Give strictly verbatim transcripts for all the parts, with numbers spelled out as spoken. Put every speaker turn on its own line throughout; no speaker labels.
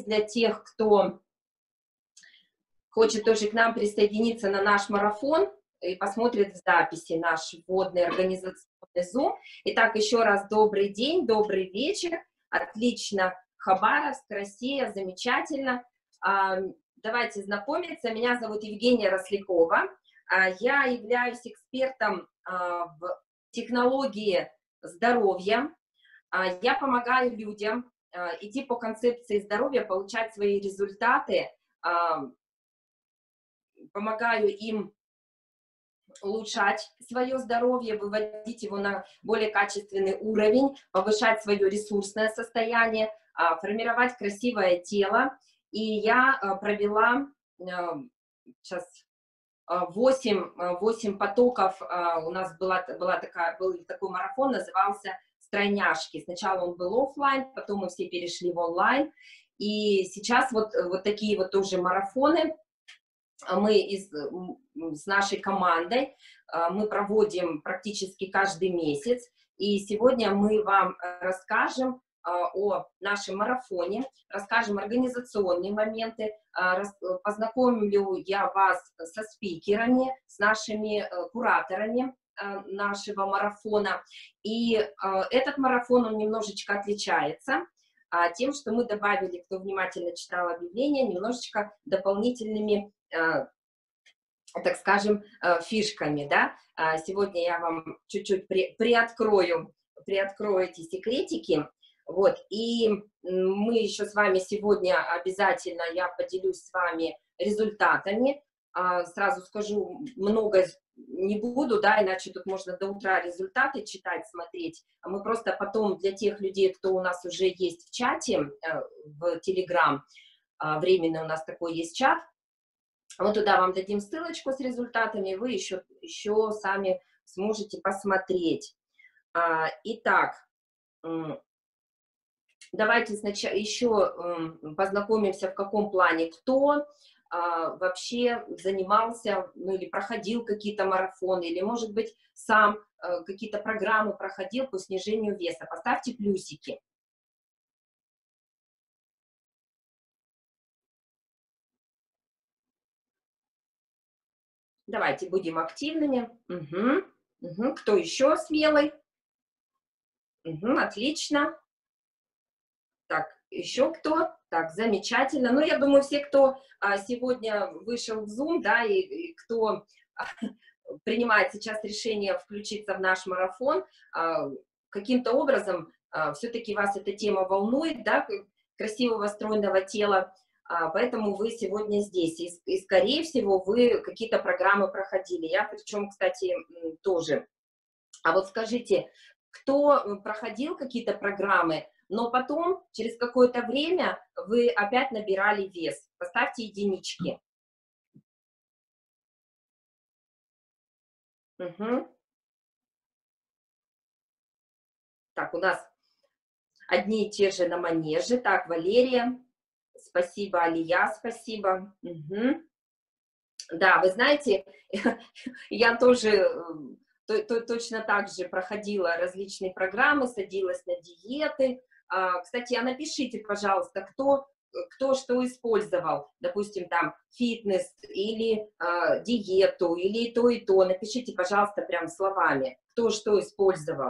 есть для тех, кто хочет тоже к нам присоединиться на наш марафон и посмотрит в записи наш вводный организационный Zoom. Итак, еще раз добрый день, добрый вечер. Отлично. Хабаровск, Россия, замечательно. Давайте знакомиться. Меня зовут Евгения Рослякова. Я являюсь экспертом в технологии здоровья. Я помогаю людям идти по концепции здоровья, получать свои результаты, помогаю им улучшать свое здоровье, выводить его на более качественный уровень, повышать свое ресурсное состояние, формировать красивое тело. И я провела сейчас восемь, восемь потоков, у нас была, была такая, был такой марафон, назывался «Стройняшки». Сначала он был офлайн, потом мы все перешли в онлайн. И сейчас вот, вот такие вот тоже марафоны мы из, с нашей командой мы проводим практически каждый месяц. И сегодня мы вам расскажем о нашем марафоне, расскажем организационные моменты, познакомлю я вас со спикерами, с нашими кураторами нашего марафона. И этот марафон, он немножечко отличается тем, что мы добавили, кто внимательно читал объявление, немножечко дополнительными, так скажем, фишками, да. Сегодня я вам чуть-чуть при, приоткрою, приоткрою эти секретики. Вот, и мы еще с вами сегодня обязательно, я поделюсь с вами результатами. Сразу скажу, много не буду, да, иначе тут можно до утра результаты читать, смотреть. Мы просто потом для тех людей, кто у нас уже есть в чате, в Telegram, временно у нас такой есть чат, мы туда вам дадим ссылочку с результатами, вы еще, еще сами сможете посмотреть. Итак, давайте сначала еще познакомимся, в каком плане кто вообще занимался, ну или проходил какие-то марафоны, или, может быть, сам какие-то программы проходил по снижению веса. Поставьте плюсики. Давайте будем активными. Угу. Угу. Кто еще смелый? Угу. Отлично. Так, еще кто? Так, замечательно. Ну, я думаю, все, кто а, сегодня вышел в Zoom, да, и, и кто а, принимает сейчас решение включиться в наш марафон, а, каким-то образом а, все-таки вас эта тема волнует, да, красивого стройного тела, а, поэтому вы сегодня здесь. И, и, скорее всего, вы какие-то программы проходили. Я, причем, кстати, тоже. А вот скажите, кто проходил какие-то программы, но потом, через какое-то время, вы опять набирали вес? Поставьте единички. Угу. Так, у нас одни и те же на манеже. Так, Валерия, спасибо, Алия, спасибо. Угу. Да, вы знаете, я тоже то, то, точно так же проходила различные программы, садилась на диеты. Кстати, а напишите, пожалуйста, кто, кто что использовал, допустим, там фитнес или э, диету, или и то, и то. Напишите, пожалуйста, прям словами, кто что использовал.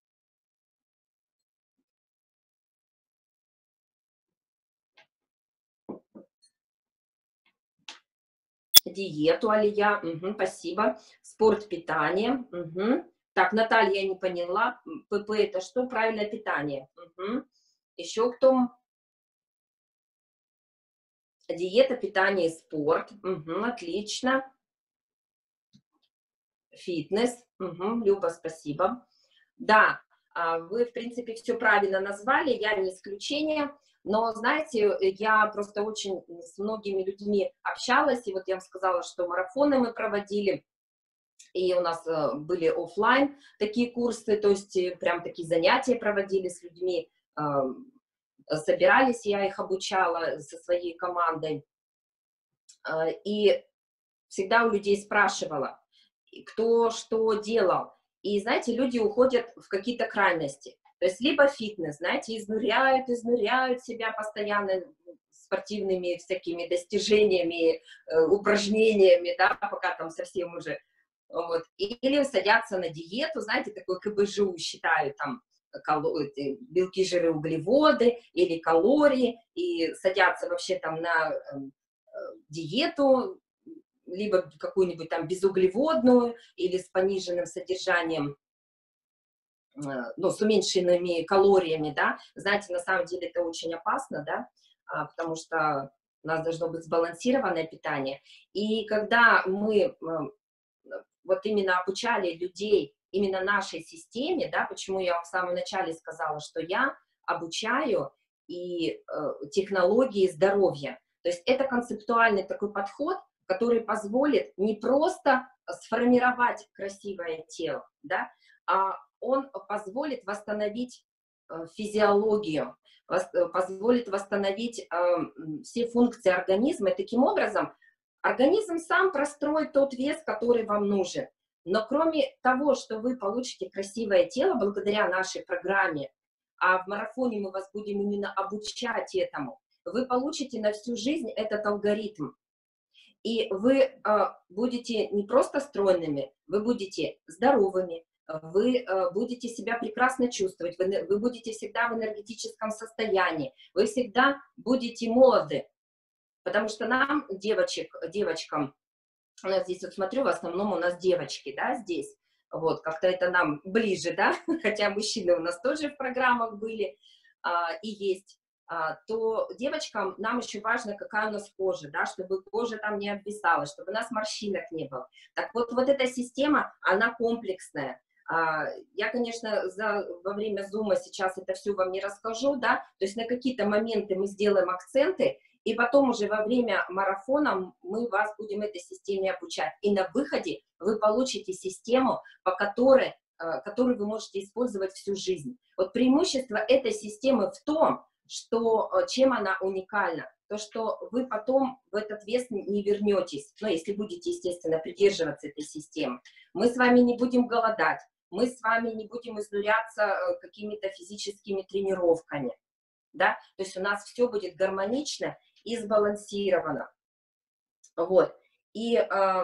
Диету, Алия, угу, спасибо. Спорт, питание. Угу. Так, Наталья, я не поняла. ПП это что? Правильное питание. Угу. Еще кто? Диета, питание, спорт. Угу, отлично. Фитнес. Угу, Люба, спасибо. Да, вы, в принципе, все правильно назвали, я не исключение. Но, знаете, я просто очень с многими людьми общалась, и вот я вам сказала, что марафоны мы проводили, и у нас были офлайн такие курсы, то есть прям такие занятия проводили с людьми, собирались, я их обучала со своей командой, и всегда у людей спрашивала, кто что делал. И, знаете, люди уходят в какие-то крайности. То есть либо фитнес, знаете, изнуряют, изнуряют себя постоянно спортивными всякими достижениями, упражнениями, да, пока там совсем уже, вот, или садятся на диету, знаете, такой ка бэ жэ у считают там белки, жиры, углеводы или калории, и садятся вообще там на диету, либо какую-нибудь там безуглеводную, или с пониженным содержанием, ну, с уменьшенными калориями, да, знаете, на самом деле это очень опасно, да, потому что у нас должно быть сбалансированное питание, и когда мы вот именно обучали людей именно нашей системе, да, почему я в самом начале сказала, что я обучаю и э, технологии здоровья, то есть это концептуальный такой подход, который позволит не просто сформировать красивое тело, да, а он позволит восстановить э, физиологию, вос, позволит восстановить э, все функции организма, и таким образом организм сам простроит тот вес, который вам нужен. Но кроме того, что вы получите красивое тело благодаря нашей программе, а в марафоне мы вас будем именно обучать этому, вы получите на всю жизнь этот алгоритм. И вы э, будете не просто стройными, вы будете здоровыми, вы э, будете себя прекрасно чувствовать, вы, вы будете всегда в энергетическом состоянии, вы всегда будете молоды. Потому что нам, девочек, девочкам, у нас здесь, вот смотрю, в основном у нас девочки, да, здесь, вот, как-то это нам ближе, да, хотя мужчины у нас тоже в программах были а, и есть, а, то девочкам нам еще важно, какая у нас кожа, да, чтобы кожа там не обвисала, чтобы у нас морщинок не было. Так вот, вот эта система, она комплексная. А, я, конечно, за, во время зума сейчас это все вам не расскажу, да, то есть на какие-то моменты мы сделаем акценты, и потом уже во время марафона мы вас будем этой системе обучать. И на выходе вы получите систему, по которой, которую вы можете использовать всю жизнь. Вот преимущество этой системы в том, что, чем она уникальна, то, что вы потом в этот вес не вернетесь, ну, если будете, естественно, придерживаться этой системы. Мы с вами не будем голодать, мы с вами не будем изнуряться какими-то физическими тренировками, да, то есть у нас все будет гармонично и сбалансировано, вот, и э,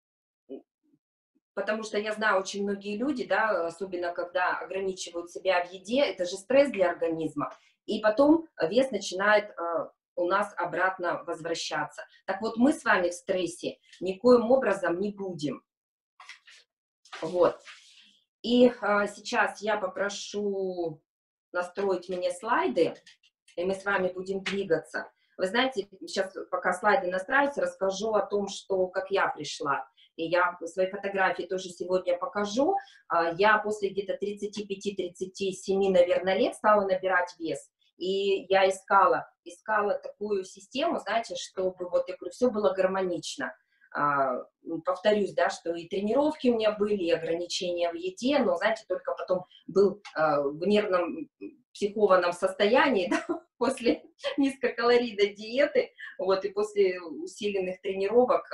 потому что я знаю, очень многие люди, да, особенно когда ограничивают себя в еде, это же стресс для организма, и потом вес начинает э, у нас обратно возвращаться. Так вот, мы с вами в стрессе никоим образом не будем, вот, и э, сейчас я попрошу настроить мне слайды, и мы с вами будем двигаться. Вы знаете, сейчас, пока слайды настраиваются, расскажу о том, что, как я пришла. И я свои фотографии тоже сегодня покажу. Я после где-то тридцати пяти — тридцати семи, наверное, лет стала набирать вес. И я искала, искала такую систему, знаете, чтобы, вот, я говорю, все было гармонично. Повторюсь, да, что и тренировки у меня были, и ограничения в еде, но, знаете, только потом был в нервном, психованном состоянии, да, после низкокалорийной диеты, вот, и после усиленных тренировок,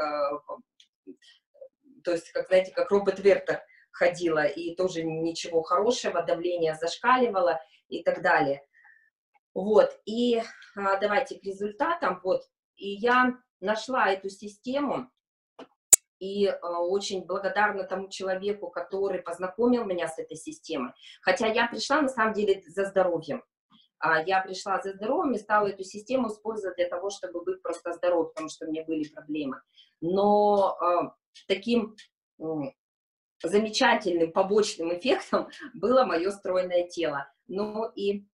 то есть, как, знаете, как робот Вертер ходила, и тоже ничего хорошего, давление зашкаливало и так далее. Вот, и а, давайте к результатам, вот, и я нашла эту систему, и а, очень благодарна тому человеку, который познакомил меня с этой системой, хотя я пришла, на самом деле, за здоровьем. Я пришла за здоровьем и стала эту систему использовать для того, чтобы быть просто здоровой, потому что у меня были проблемы. Но э, таким э, замечательным побочным эффектом было мое стройное тело. Ну и...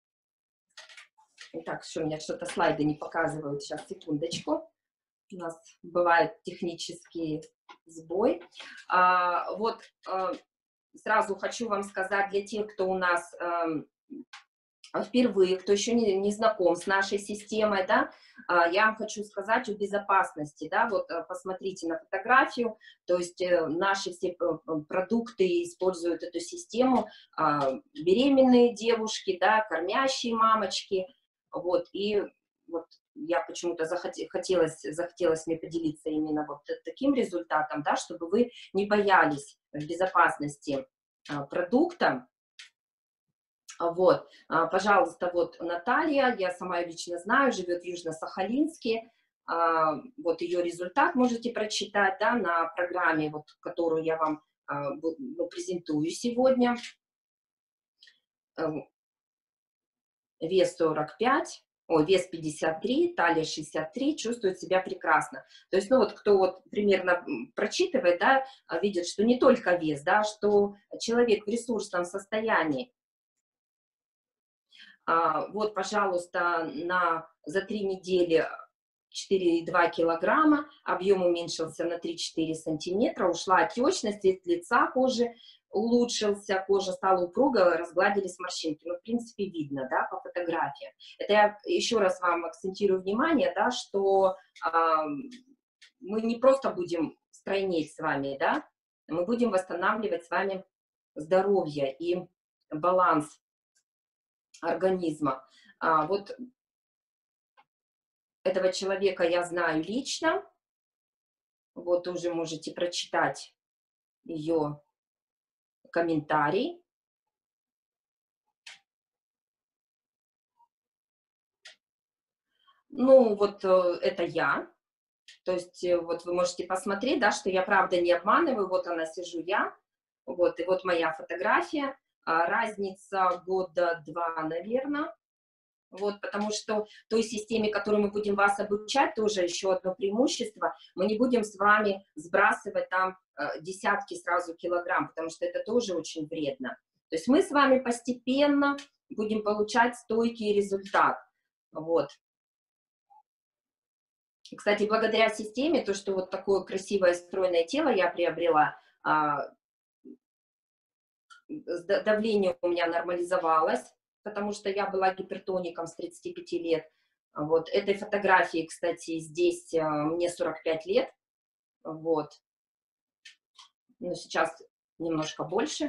Так, что у меня что-то слайды не показывают. Сейчас, секундочку. У нас бывает технический сбой. А, вот э, сразу хочу вам сказать для тех, кто у нас... Э, впервые, кто еще не, не знаком с нашей системой, да, я вам хочу сказать о безопасности, да, вот посмотрите на фотографию, то есть наши все продукты используют эту систему, беременные девушки, да, кормящие мамочки, вот, и вот я почему-то захотелось, захотелось мне поделиться именно вот таким результатом, да, чтобы вы не боялись безопасности продукта. Вот, а, пожалуйста, вот Наталья, я сама ее лично знаю, живет в Южно-Сахалинске. А, вот ее результат можете прочитать, да, на программе, вот, которую я вам а, бу- ну, презентую сегодня. Эм, Вес сорок пять, ой, вес пятьдесят три, талия шестьдесят три, чувствует себя прекрасно. То есть, ну вот кто вот примерно м, прочитывает, да, а, видит, что не только вес, да, что человек в ресурсном состоянии. А, вот, пожалуйста, на, за три недели четыре и два килограмма, объем уменьшился на три-четыре сантиметра, ушла отечность, цвет лица кожи улучшился, кожа стала упругой, разгладились морщинки. Ну, в принципе, видно, да, по фотографиям. Это я еще раз вам акцентирую внимание, да, что а, мы не просто будем стройнеть с вами, да, мы будем восстанавливать с вами здоровье и баланс организма. А, вот этого человека я знаю лично, вот уже можете прочитать ее комментарий. Ну, вот э, это я, то есть э, вот вы можете посмотреть, да, что я правда не обманываю, вот она сижу я, вот, и вот моя фотография, а, разница года два, наверное. Вот, потому что в той системе, которой мы будем вас обучать, тоже еще одно преимущество, мы не будем с вами сбрасывать там э, десятки сразу килограмм, потому что это тоже очень вредно. То есть мы с вами постепенно будем получать стойкий результат. Вот. И, кстати, благодаря системе, то, что вот такое красивое стройное тело я приобрела, а, давление у меня нормализовалось, потому что я была гипертоником с тридцати пяти лет. Вот. Этой фотографии, кстати, здесь а, мне сорок пять лет. Вот. Но сейчас немножко больше.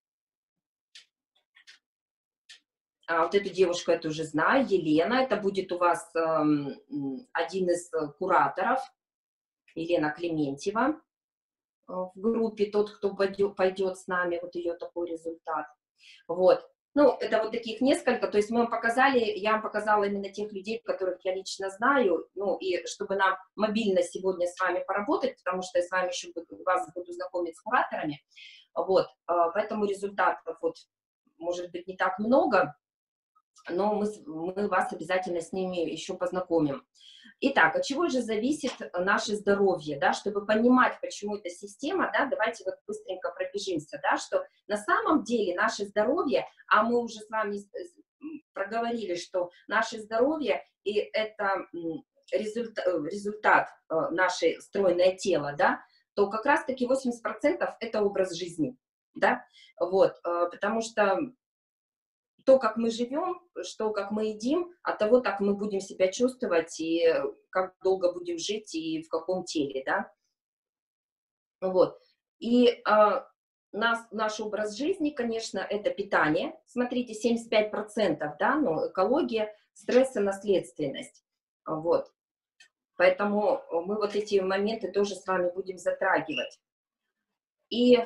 А вот эту девушку я тоже знаю, Елена. Это будет у вас эм, один из кураторов, Елена Клементьева, э, в группе. Тот, кто пойдет, пойдет с нами, вот ее такой результат. Вот. Ну, это вот таких несколько, то есть мы вам показали, я вам показала именно тех людей, которых я лично знаю, ну, и чтобы нам мобильно сегодня с вами поработать, потому что я с вами еще буду, вас буду знакомить с кураторами, вот, поэтому результатов вот, может быть, не так много, но мы, мы вас обязательно с ними еще познакомим. Итак, от чего же зависит наше здоровье, да, чтобы понимать, почему эта система, да, давайте вот быстренько пробежимся, да, что на самом деле наше здоровье, а мы уже с вами проговорили, что наше здоровье и это результат, результат наше стройное тело, да, то как раз-таки восемьдесят процентов это образ жизни, да, вот, потому что то, как мы живем, что, как мы едим, от того, так мы будем себя чувствовать, и как долго будем жить, и в каком теле, да. Вот. И а, нас, наш образ жизни, конечно, это питание. Смотрите, семьдесят пять процентов, да, ну, экология, стресс и наследственность. Вот. Поэтому мы вот эти моменты тоже с вами будем затрагивать. И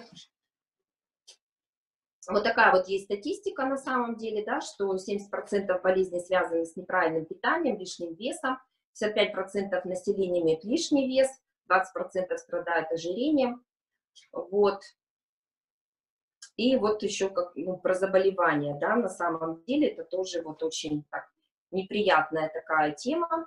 вот такая вот есть статистика на самом деле, да, что семьдесят процентов болезней связаны с неправильным питанием, лишним весом, пятьдесят пять процентов населения имеет лишний вес, двадцать процентов страдает ожирением, вот. И вот еще как, ну, про заболевания, да, на самом деле это тоже вот очень так, неприятная такая тема.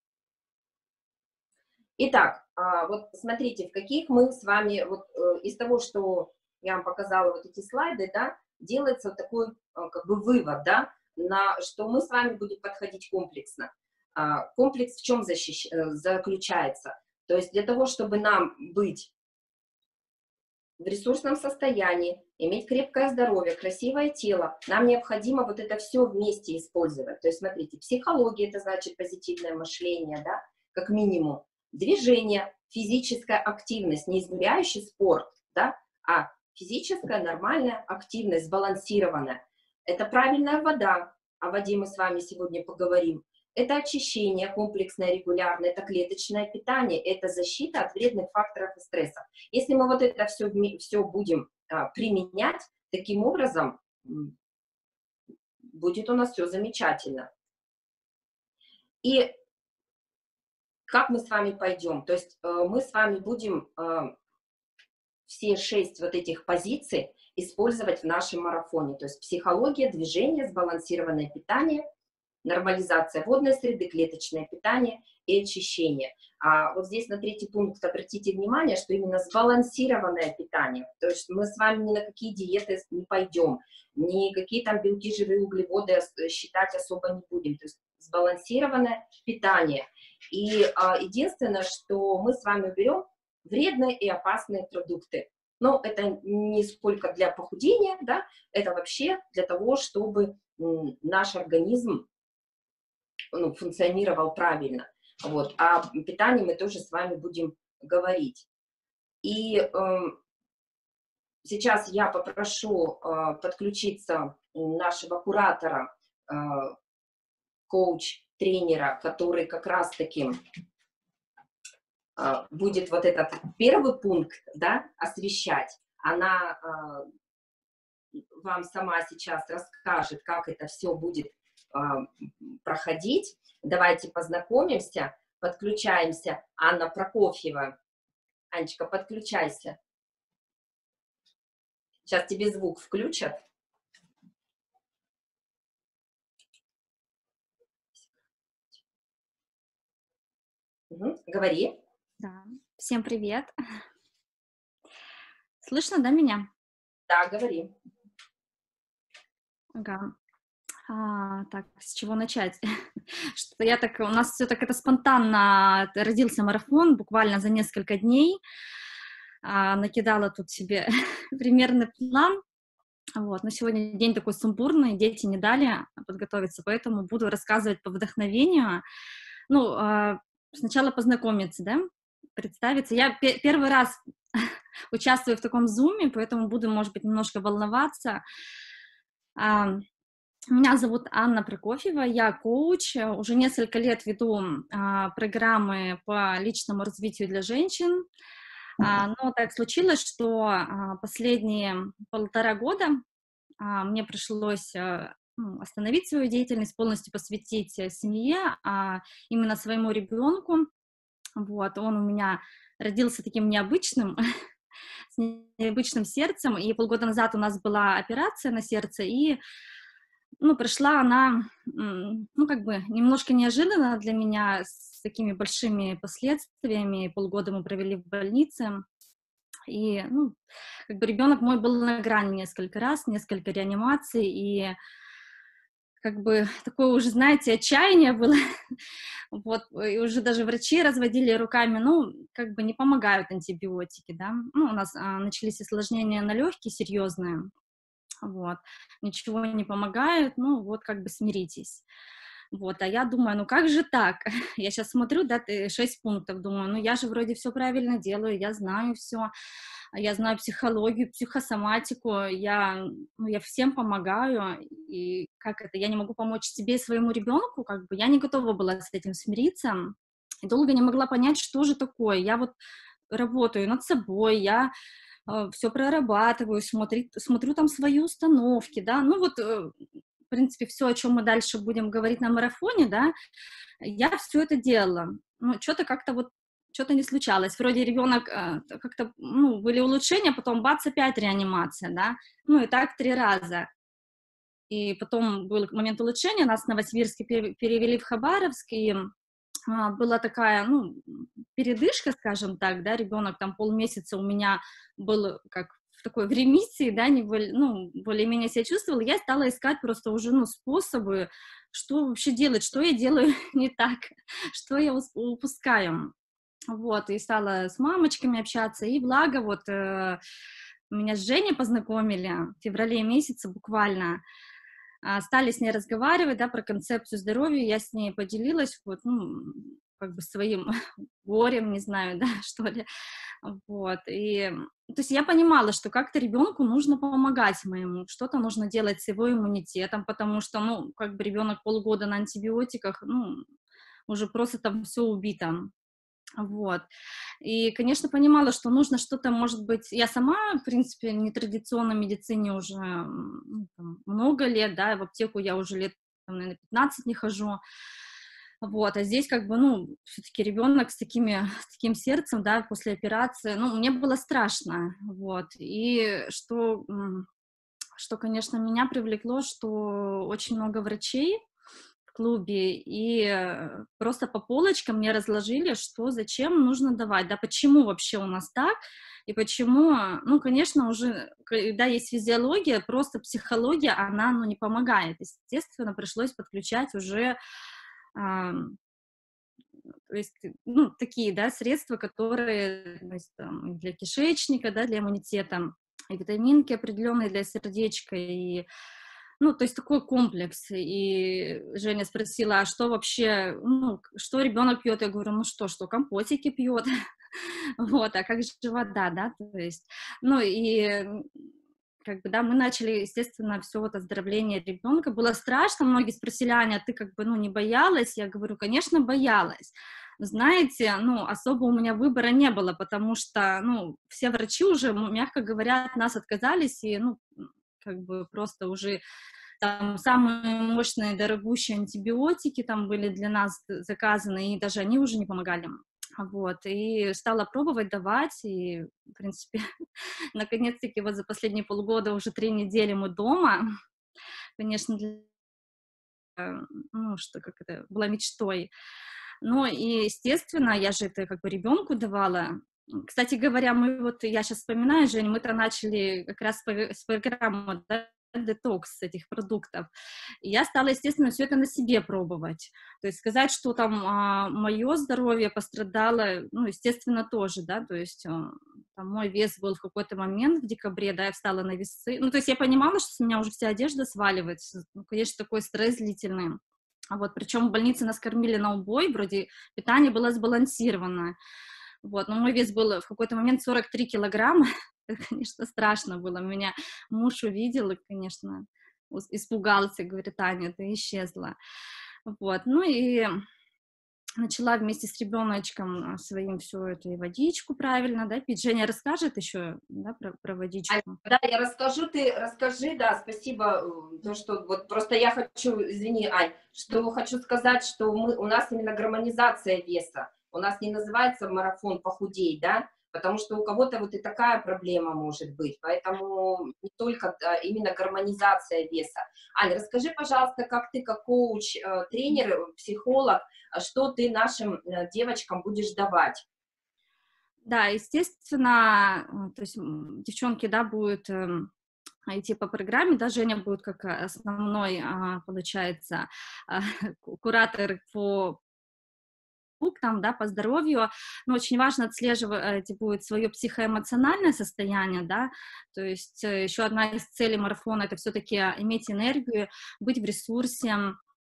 Итак, а, вот смотрите, в каких мы с вами, вот э, из того, что я вам показала вот эти слайды, да, делается вот такой э, как бы вывод, да, на что мы с вами будем подходить комплексно. А, комплекс в чем защищ... э, заключается? То есть для того, чтобы нам быть в ресурсном состоянии, иметь крепкое здоровье, красивое тело, нам необходимо вот это все вместе использовать. То есть смотрите, психология, это значит позитивное мышление, да, как минимум. Движение, физическая активность, не изнуряющий спорт, да, а физическая нормальная активность, сбалансированная. Это правильная вода, о воде мы с вами сегодня поговорим. Это очищение комплексное, регулярное, это клеточное питание, это защита от вредных факторов и стрессов. Если мы вот это все, все будем а, применять, таким образом будет у нас все замечательно. И как мы с вами пойдем? То есть э, мы с вами будем э, все шесть вот этих позиций использовать в нашем марафоне. То есть психология, движение, сбалансированное питание, нормализация водной среды, клеточное питание и очищение. А вот здесь на третий пункт обратите внимание, что именно сбалансированное питание. То есть мы с вами ни на какие диеты не пойдем, ни какие там белки, жиры, углеводы считать особо не будем. То есть сбалансированное питание. И а, единственное, что мы с вами берем вредные и опасные продукты. Но это не сколько для похудения, да, это вообще для того, чтобы м, наш организм, ну, функционировал правильно. Вот. О питании мы тоже с вами будем говорить. И э, сейчас я попрошу э, подключиться нашего куратора, э, коуч-тренера, который как раз-таки э, будет вот этот первый пункт, да, освещать. Она э, вам сама сейчас расскажет, как это все будет проходить. Давайте познакомимся, подключаемся. Анна Прокофьева. Анечка, подключайся. Сейчас тебе звук включат. Угу. Говори.
Да. Всем привет. Слышно, да, меня?
Да, говори.
Ага. А, так, с чего начать? Что я так, у нас все так это спонтанно родился марафон, буквально за несколько дней. А, накидала тут себе примерный план. Вот, но сегодня день такой сумбурный, дети не дали подготовиться, поэтому буду рассказывать по вдохновению. Ну, а, сначала познакомиться, да, представиться. Я пе- первый раз участвую в таком зуме, поэтому буду, может быть, немножко волноваться. А, Меня зовут Анна Прокофьева, я коуч, уже несколько лет веду а, программы по личному развитию для женщин, а, но так случилось, что а, последние полтора года а, мне пришлось а, ну, остановить свою деятельность, полностью посвятить э, семье, а именно своему ребенку. Вот, он у меня родился таким необычным, с необычным сердцем, и полгода назад у нас была операция на сердце, и ну, прошла она, ну, как бы немножко неожиданно для меня, с такими большими последствиями. Полгода мы провели в больнице, и, ну, как бы ребенок мой был на грани несколько раз, несколько реанимаций, и как бы такое уже, знаете, отчаяние было, вот, и уже даже врачи разводили руками, ну, как бы не помогают антибиотики, да, ну, у нас а, начались осложнения на легкие серьезные, вот, ничего не помогает, ну, вот, как бы смиритесь. Вот, а я думаю, ну как же так? Я сейчас смотрю, да, ты шесть пунктов, думаю, ну я же вроде все правильно делаю, я знаю все, я знаю психологию, психосоматику, я, ну, я всем помогаю, и как это, я не могу помочь себе и своему ребенку, как бы, я не готова была с этим смириться, и долго не могла понять, что же такое, я вот работаю над собой, я все прорабатываю, смотрю, смотрю там свои установки, да, ну вот, э, в принципе, все, о чем мы дальше будем говорить на марафоне, да, я все это делала, ну, что-то как-то вот, что-то не случалось, вроде ребенок э, как-то, ну, были улучшения, потом бац, опять реанимация, да, ну, и так три раза. И потом был момент улучшения, нас в Новосибирске перевели в Хабаровск, и а, была такая, ну, передышка, скажем так, да, ребенок там полмесяца у меня был как в такой в ремиссии, да, не более, ну, более-менее себя чувствовала, я стала искать просто уже, ну, способы, что вообще делать, что я делаю не так, что я упускаю, вот, и стала с мамочками общаться, и благо вот э, меня с Женей познакомили в феврале месяце буквально, стали с ней разговаривать, да, про концепцию здоровья, я с ней поделилась, вот, ну, как бы своим горем, не знаю, да, что ли, вот, и, то есть я понимала, что как-то ребенку нужно помогать моему, что-то нужно делать с его иммунитетом, потому что, ну, как бы ребенок полгода на антибиотиках, ну, уже просто там все убито, Вот. И, конечно, понимала, что нужно что-то, может быть, я сама, в принципе, в нетрадиционной медицине уже м, ну, там, много лет, да, в аптеку я уже лет, там, наверное, пятнадцать не хожу, вот, а здесь как бы, ну, все-таки ребенок с такими, с таким сердцем, да, после операции, ну, мне было страшно, вот, и что, м, что, конечно, меня привлекло, что очень много врачей в клубе, и э, просто по полочкам мне разложили, что зачем нужно давать, да, почему вообще у нас так, и почему, ну, конечно, уже, когда есть физиология, просто психология, она, ну, не помогает, естественно, пришлось подключать уже, а, то есть, ну, такие, да, средства, которые, то есть, там, для кишечника, да, для иммунитета, и витаминки определенные для сердечка, и ну, то есть такой комплекс. И Женя спросила, а что вообще, ну, к- что ребенок пьет? Я говорю, ну что, что компотики пьет, вот, а как же вода, да, то есть, ну, и м, как бы, да, мы начали, естественно, все вот оздоровление ребенка. Было страшно, многие спросили, Аня, а ты как бы, ну, не боялась? Я говорю, конечно, боялась. Но знаете, ну, особо у меня выбора не было, потому что, ну, все врачи уже, м, мягко говоря, от нас отказались, и, ну, как бы просто уже там самые мощные, дорогущие антибиотики там были для нас заказаны, и даже они уже не помогали. Вот, и стала пробовать давать, и, в принципе, наконец-таки вот за последние полгода уже три недели мы дома. Конечно, для, э, ну, что, как это, была мечтой. Ну, и, естественно, я же это как бы ребенку давала. Кстати говоря, мы вот, я сейчас вспоминаю, Жень, мы-то начали как раз с пов- с программы, да, детокс этих продуктов. И я стала, естественно, все это на себе пробовать. То есть сказать, что там мое здоровье пострадало, ну, естественно, тоже, да, то есть а, там, мой вес был в какой-то момент в декабре, да, я встала на весы. Ну, то есть я понимала, что с меня уже вся одежда сваливается. Ну, конечно, такой стресс длительный. А вот, причем в больнице нас кормили на убой, вроде питание было сбалансированное. Вот, но мой вес был в какой-то момент сорок три килограмма. Это, конечно, страшно было. Меня муж увидел и, конечно, ус- испугался, говорит, Аня, ты исчезла. Вот, ну и начала вместе с ребеночком своим всю эту и водичку правильно, да, пить. Женя расскажет еще, да, про, про
Ань,
водичку.
да, я расскажу, ты расскажи, да, спасибо, э, то, что вот просто я хочу, извини, Ань, что хочу сказать, что мы, у нас именно гармонизация веса, у нас не называется марафон похудей, да, потому что у кого-то вот и такая проблема может быть, поэтому не только да, именно гармонизация веса. Ань, расскажи, пожалуйста, как ты, как коуч, э, тренер, э, психолог, э, что ты нашим э, девочкам будешь давать?
Да, естественно, э, то есть м, девчонки, да, будут эм, идти по программе, да, Женя будет как э, основной, а, получается, а, ку- куратор по пунктам, да, по здоровью, но очень важно отслеживать будет свое психоэмоциональное состояние, да, то есть э, еще одна из целей марафона — это все-таки иметь энергию, быть в ресурсе,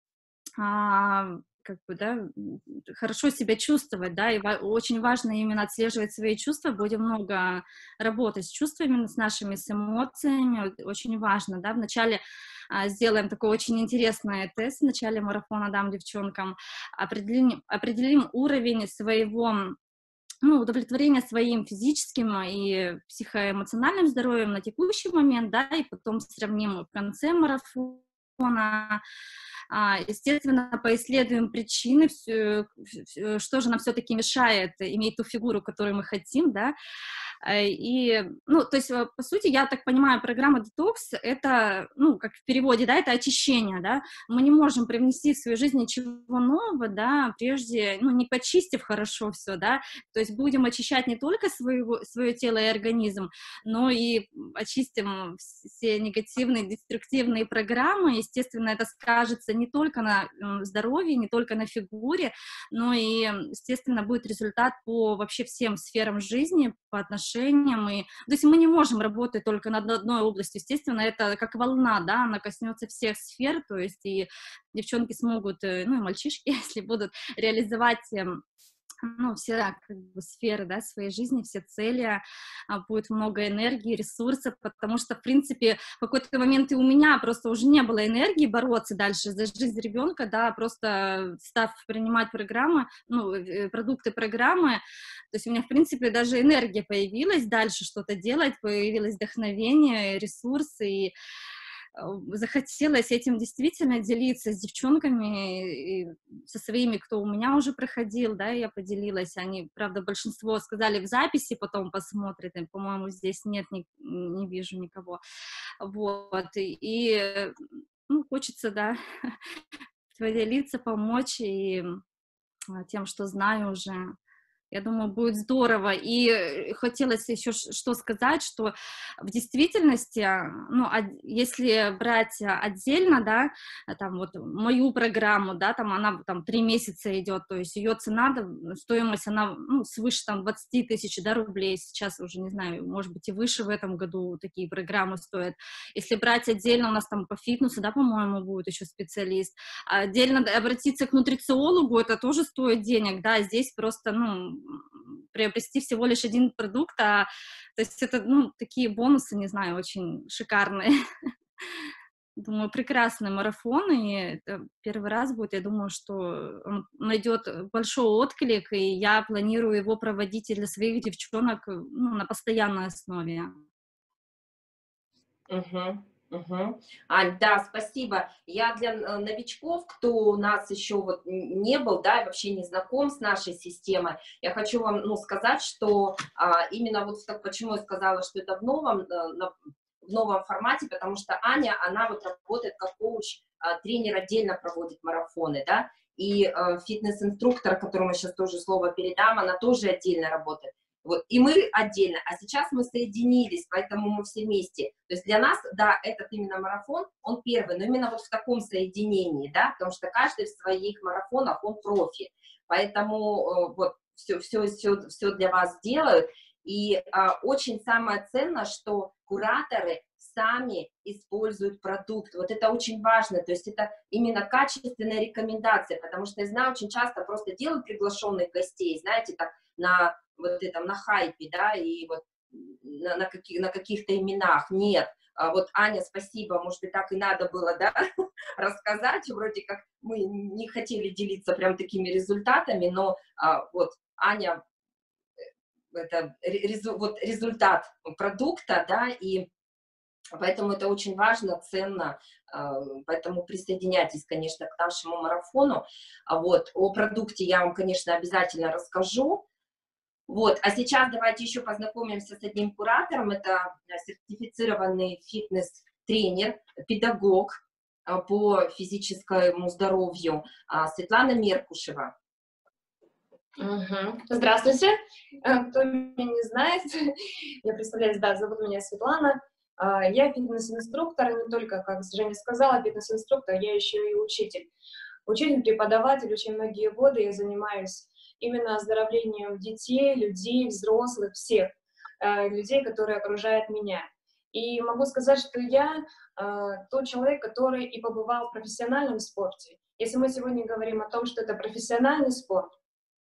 а, как бы, да, м, хорошо себя чувствовать, да, и ва- очень важно именно отслеживать свои чувства, будем много работать с чувствами, с нашими, с эмоциями, вот очень важно, да, вначале а, сделаем такой очень интересный тест в начале марафона, дам девчонкам, определим, определим уровень своего, ну, удовлетворения своим физическим и психоэмоциональным здоровьем на текущий момент, да, и потом сравним в конце марафона. А, естественно, поисследуем причины, всё, всё, что же нам все-таки мешает иметь ту фигуру, которую мы хотим, да, Э, и, ну, то есть, э, по сути, я так понимаю, программа детокс — это, ну, как в переводе, да, это очищение, да, мы не можем привнести в свою жизнь ничего нового, да, прежде, ну, не почистив хорошо все, да, то есть будем очищать не только своего, свое тело и организм, но и очистим все негативные, деструктивные программы. Естественно, это скажется не только на м, здоровье, не только на фигуре, но и, естественно, будет результат по вообще всем сферам жизни, по отношениям. И... То есть мы не можем работать только над одной областью. Естественно, это как волна, да, она коснется всех сфер, то есть и девчонки смогут, э, ну и мальчишки, если будут реализовать эм, ну, все да, как бы сферы, да, своей жизни, все цели, а, будет много энергии, ресурсов, потому что, в принципе, в какой-то момент и у меня просто уже не было энергии бороться дальше за жизнь ребенка, да, просто став принимать программы, ну, э, продукты программы, то есть у меня, в принципе, даже энергия появилась дальше что-то делать, появилось вдохновение, ресурсы, и захотелось этим действительно делиться с девчонками, и со своими, кто у меня уже проходил, да, я поделилась, они, правда, большинство сказали в записи, потом посмотрят, и, по-моему, здесь нет, не, не вижу никого, вот, и, и ну, хочется, да, поделиться, помочь, и тем, что знаю уже. Я думаю, будет здорово. И хотелось еще что сказать, что в действительности, ну, если брать отдельно, да, там вот мою программу, да, там она там три месяца идет, то есть ее цена, стоимость, она, ну, свыше там двадцать тысяч, да, рублей, сейчас уже, не знаю, может быть, и выше в этом году такие программы стоят. Если брать отдельно, у нас там по фитнесу, да, по-моему, будет еще специалист, а отдельно обратиться к нутрициологу, это тоже стоит денег, да, здесь просто, ну, приобрести всего лишь один продукт, а, то есть это, ну, такие бонусы, не знаю, очень шикарные. Думаю, прекрасный марафон, и это первый раз будет, я думаю, что он найдет большой отклик, и я планирую его проводить и для своих девчонок, ну, на постоянной основе.
Угу. Угу. Ань, да, спасибо. Я для новичков, кто у нас еще вот не был, да, и вообще не знаком с нашей системой, я хочу вам, ну, сказать, что а, именно вот так, почему я сказала, что это в новом, на, в новом формате, потому что Аня, она вот работает как коуч, а, тренер отдельно проводит марафоны, да, и а, фитнес-инструктор, которому я сейчас тоже слово передам, она тоже отдельно работает. Вот, и мы отдельно, а сейчас мы соединились, поэтому мы все вместе. То есть для нас, да, этот именно марафон, он первый, но именно вот в таком соединении, да, потому что каждый в своих марафонах, он профи. Поэтому вот все, все, все, все для вас делают. И а, очень самое ценное, что кураторы сами используют продукт. Вот это очень важно, то есть это именно качественная рекомендация, потому что я знаю, очень часто просто делают приглашенных гостей, знаете, так, на вот этом, на хайпе, да, и вот на, на, каких, на каких-то именах. Нет, а вот, Аня, спасибо, может быть, так и надо было, да, рассказать, вроде как мы не хотели делиться прям такими результатами, но а, вот, Аня, это резу, вот результат продукта, да, и поэтому это очень важно, ценно, поэтому присоединяйтесь, конечно, к нашему марафону. Вот, о продукте я вам, конечно, обязательно расскажу. Вот, а сейчас давайте еще познакомимся с одним куратором. Это сертифицированный фитнес-тренер, педагог по физическому здоровью Светлана Меркушева.
Угу. Здравствуйте. Кто меня не знает, я представляюсь, да, зовут меня Светлана. Я фитнес-инструктор, не только, как Женя сказала, фитнес-инструктор, я еще и учитель. Учитель, преподаватель, очень многие годы я занимаюсь именно оздоровлением детей, людей, взрослых, всех э, людей, которые окружают меня. И могу сказать, что я э, тот человек, который и побывал в профессиональном спорте. Если мы сегодня говорим о том, что это профессиональный спорт,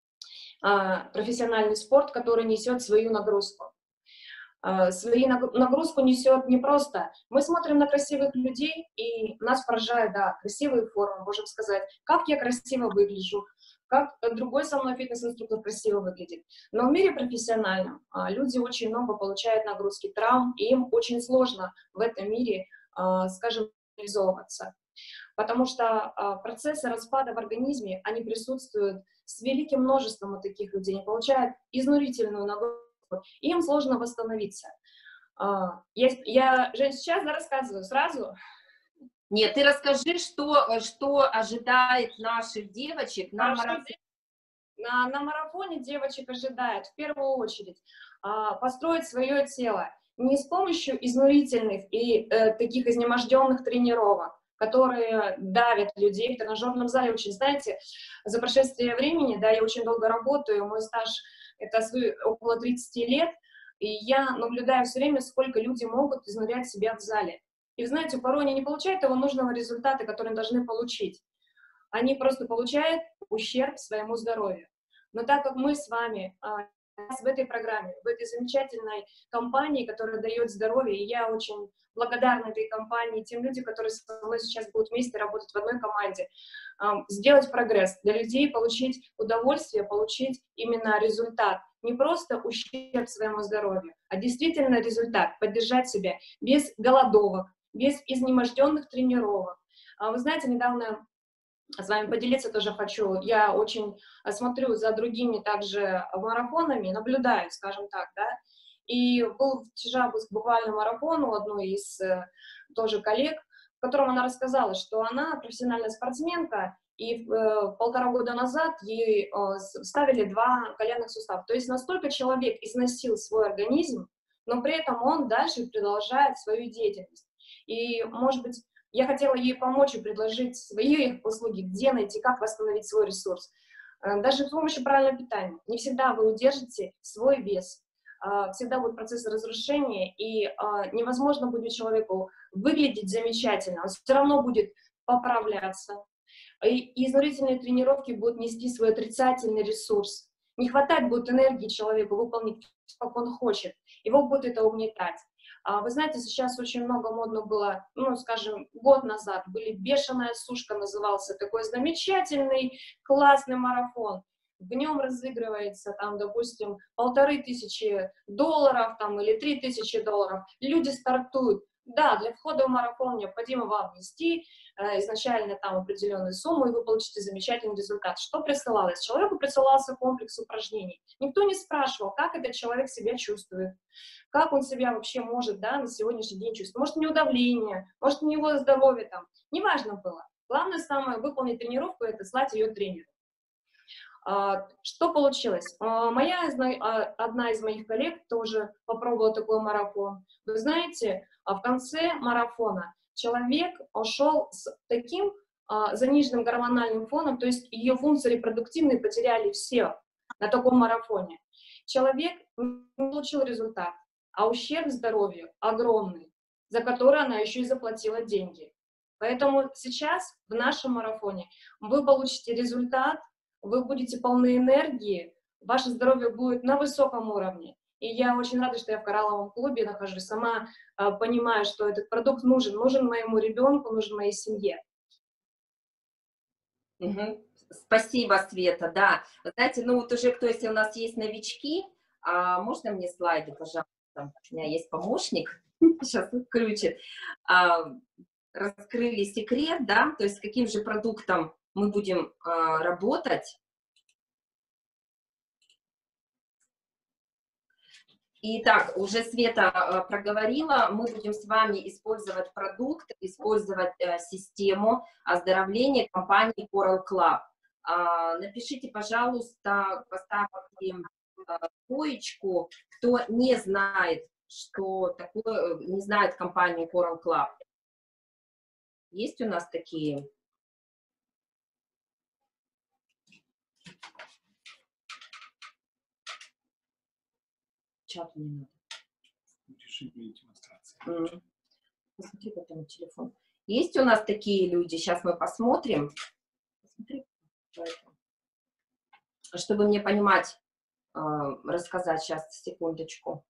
э, профессиональный спорт, который несет свою нагрузку. Э, свою нагрузку несет не просто. Мы смотрим на красивых людей, и нас поражает, да, красивые формы, можем сказать, как я красиво выгляжу, как другой со мной фитнес-инструктор красиво выглядит. Но в мире профессиональном а, люди очень много получают нагрузки, травм, и им очень сложно в этом мире, а, скажем, реализовываться. Потому что а, процессы распада в организме, они присутствуют с великим множеством вот таких людей, они получают изнурительную нагрузку, и им сложно восстановиться. А, я, я, Жень, сейчас да, рассказываю сразу.
Нет, ты расскажи, что, что ожидает наших девочек на марафоне.
На, на марафоне девочек ожидает в первую очередь а, построить свое тело не с помощью изнурительных и э, таких изнеможденных тренировок, которые давят людей в тренажерном зале. Очень, знаете, за прошествие времени, да, я очень долго работаю, мой стаж это около тридцати лет, и я наблюдаю все время, сколько люди могут изнурять себя в зале. И, знаете, порой они не получают того нужного результата, который должны получить. Они просто получают ущерб своему здоровью. Но так как мы с вами в этой программе, в этой замечательной компании, которая дает здоровье, и я очень благодарна этой компании, тем людям, которые со мной сейчас будут вместе работать в одной команде, сделать прогресс для людей, получить удовольствие, получить именно результат. Не просто ущерб своему здоровью, а действительно результат, поддержать себя без голодовок, без изнеможденных тренировок. Вы знаете, недавно с вами поделиться тоже хочу. Я очень смотрю за другими также марафонами, наблюдаю, скажем так, да. И был вчера буквально марафон у одной из тоже коллег, в котором она рассказала, что она профессиональная спортсменка, и э, полтора года назад ей э, ставили два коленных сустава. То есть настолько человек износил свой организм, но при этом он дальше продолжает свою деятельность. И, может быть, я хотела ей помочь и предложить свои услуги, где найти, как восстановить свой ресурс. Даже с помощью правильного питания. Не всегда вы удержите свой вес. Всегда будут процессы разрушения, и невозможно будет человеку выглядеть замечательно. Он все равно будет поправляться. И изнурительные тренировки будут нести свой отрицательный ресурс. Не хватать будет энергии человеку выполнить, как он хочет. Его будет это угнетать. Вы знаете, сейчас очень много модно было, ну, скажем, год назад, были «Бешеная сушка» назывался, такой замечательный, классный марафон. В нем разыгрывается, там, допустим, полторы тысячи долларов, там, или три тысячи долларов. Люди стартуют. Да, для входа в марафон необходимо вам внести э, изначально там определенную сумму, и вы получите замечательный результат. Что присылалось? Человеку присылался комплекс упражнений. Никто не спрашивал, как этот человек себя чувствует, как он себя вообще может, да, на сегодняшний день чувствовать. Может, у него давление, может, у него здоровье там. Неважно было. Главное самое выполнить тренировку — это слать ее тренеру. Что получилось? Моя, одна из моих коллег тоже попробовала такой марафон. Вы знаете, в конце марафона человек ушел с таким заниженным гормональным фоном, то есть ее функции репродуктивные потеряли все на таком марафоне. Человек не получил результат, а ущерб здоровью огромный, за который она еще и заплатила деньги. Поэтому сейчас в нашем марафоне вы получите результат, вы будете полны энергии, ваше здоровье будет на высоком уровне. И я очень рада, что я в коралловом клубе нахожусь, сама э, понимаю, что этот продукт нужен, нужен моему ребенку, нужен моей семье.
Угу. Спасибо, Света, да. Знаете, ну вот уже кто, если у нас есть новички, а можно мне слайды, пожалуйста? У меня есть помощник, сейчас включит. А, раскрыли секрет, да, то есть с каким же продуктом мы будем а, работать. Итак, уже Света а, проговорила, мы будем с вами использовать продукт, использовать а, систему оздоровления компании Coral Club. А, напишите, пожалуйста, поставьте а, двоечку, кто не знает, что такое, не знает компанию Coral Club. Есть у нас такие? Чат не надо.
Решение демонстрации.
Mm. Посмотри потом телефон. Есть у нас такие люди? Сейчас мы посмотрим. Посмотри. Чтобы мне понимать, э, рассказать сейчас, секундочку.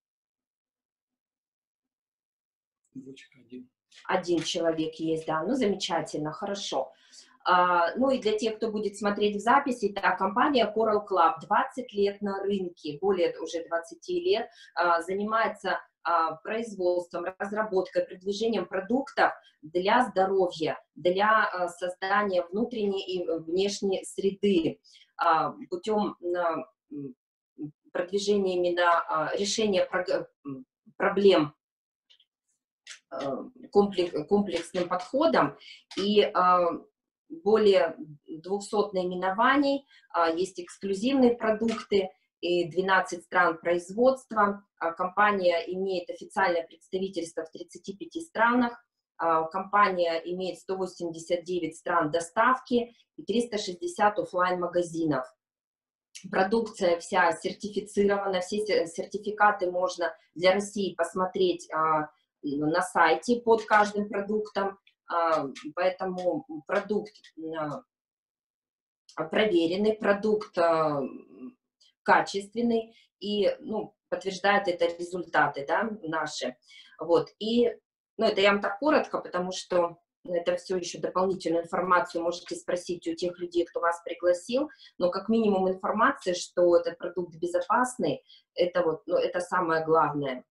Один.
Один человек есть, да. Ну, замечательно, хорошо. Uh, ну и для тех, кто будет смотреть в записи, это компания Coral Club, двадцать лет на рынке, более уже двадцати лет, uh, занимается uh, производством, разработкой, продвижением продуктов для здоровья, для uh, создания внутренней и внешней среды, uh, путем uh, продвижения именно uh, решения про проблем uh, комплекс, комплексным подходом и uh, более двухсот наименований, есть эксклюзивные продукты и двенадцать стран производства. Компания имеет официальное представительство в тридцати пяти странах. Компания имеет сто восемьдесят девять стран доставки и триста шестьдесят офлайн-магазинов. Продукция вся сертифицирована, все сертификаты можно для России посмотреть на сайте под каждым продуктом. Поэтому продукт проверенный, продукт э, качественный, и, ну, подтверждают это результаты, да, наши. Вот, и, ну, это я вам так коротко, потому что это все еще дополнительную информацию можете спросить у тех людей, кто вас пригласил, но как минимум информация, что этот продукт безопасный, это вот, ну, это самое главное.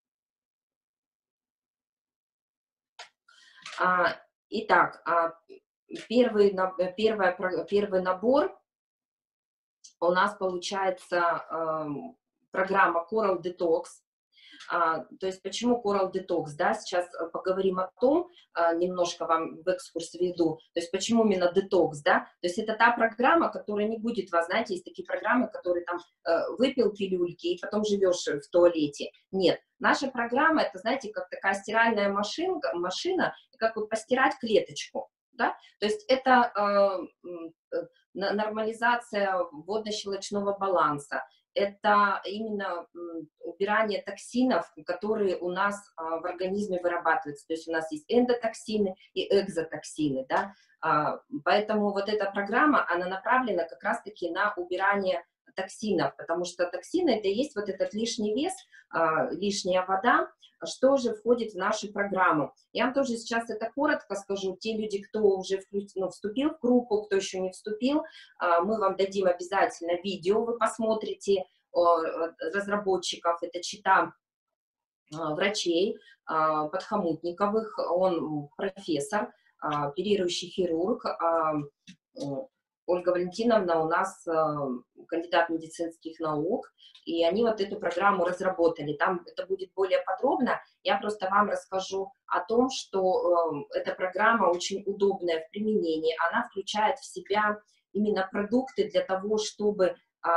А, итак, а, первый, первое, первый набор у нас получается э, программа Coral Detox. А, то есть почему Coral Detox, да, сейчас поговорим о том, а, немножко вам в экскурс введу, то есть почему именно Detox, да, то есть это та программа, которая не будет вас, знаете, есть такие программы, которые там э, выпил пилюльки и потом живешь в туалете, нет, наша программа, это, знаете, как такая стиральная машинка, машина, как вот постирать клеточку, да, то есть это э, нормализация водно-щелочного баланса, это именно убирание токсинов, которые у нас а, в организме вырабатываются. То есть у нас есть эндотоксины и экзотоксины, да? А, поэтому вот эта программа, она направлена как раз-таки на убирание токсинов, потому что токсины — это и есть вот этот лишний вес, а, лишняя вода, что же входит в нашу программу. Я вам тоже сейчас это коротко скажу. Те люди, кто уже ну, вступил в группу, кто еще не вступил, мы вам дадим обязательно видео, вы посмотрите, разработчиков, это чита врачей Подхомутниковых, он профессор, оперирующий хирург. Ольга Валентиновна у нас кандидат медицинских наук, и они вот эту программу разработали. Там это будет более подробно. Я просто вам расскажу о том, что эта программа очень удобная в применении. Она включает в себя именно продукты для того, чтобы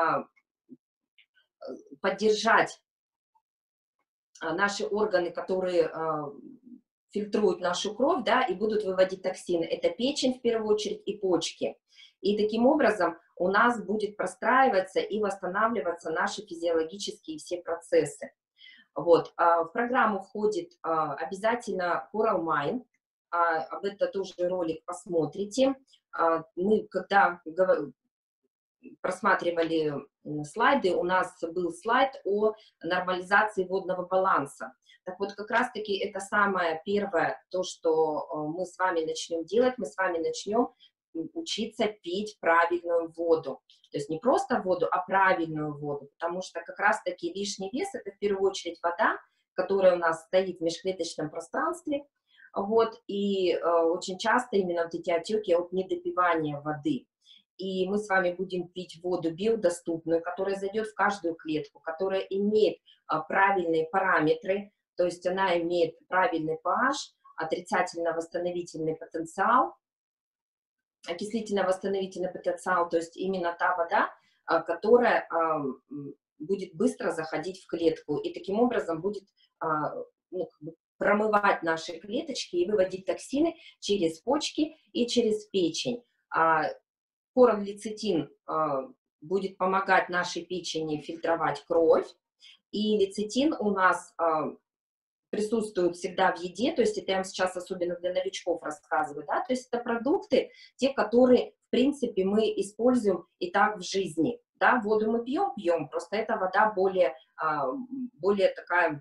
поддержать наши органы, которые фильтруют нашу кровь, да, и будут выводить токсины. Это печень в первую очередь и почки. И таким образом у нас будет простраиваться и восстанавливаться наши физиологические все процессы. Вот. В программу входит обязательно Coral Mind. Об этом тоже ролик посмотрите. Мы, когда просматривали слайды, у нас был слайд о нормализации водного баланса. Так вот, как раз-таки это самое первое, то, что мы с вами начнем делать, мы с вами начнем учиться пить правильную воду. То есть не просто воду, а правильную воду, потому что как раз-таки лишний вес — это в первую очередь вода, которая у нас стоит в межклеточном пространстве, вот, и э, очень часто именно вот эти отеки от недопивания воды. И мы с вами будем пить воду биодоступную, которая зайдет в каждую клетку, которая имеет а, правильные параметры, то есть она имеет правильный pH, отрицательно-восстановительный потенциал, окислительно-восстановительный потенциал, то есть именно та вода, а, которая а, будет быстро заходить в клетку и таким образом будет а, ну, как бы промывать наши клеточки и выводить токсины через почки и через печень. Coral лецитин э, будет помогать нашей печени фильтровать кровь, и лецитин у нас э, присутствует всегда в еде, то есть это я вам сейчас особенно для новичков рассказываю, да, то есть это продукты, те, которые, в принципе, мы используем и так в жизни, да, воду мы пьем, пьем, просто эта вода более, э, более такая,